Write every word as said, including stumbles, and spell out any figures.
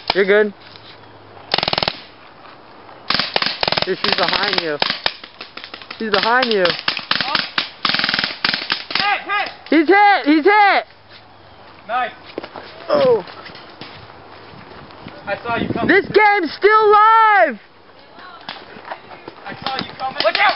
You're good. Dude, she's behind you. She's behind you. Oh. Hit, hit. He's hit! He's hit! Nice. Oh. I saw you coming. This game's still live! I saw you coming. Look out!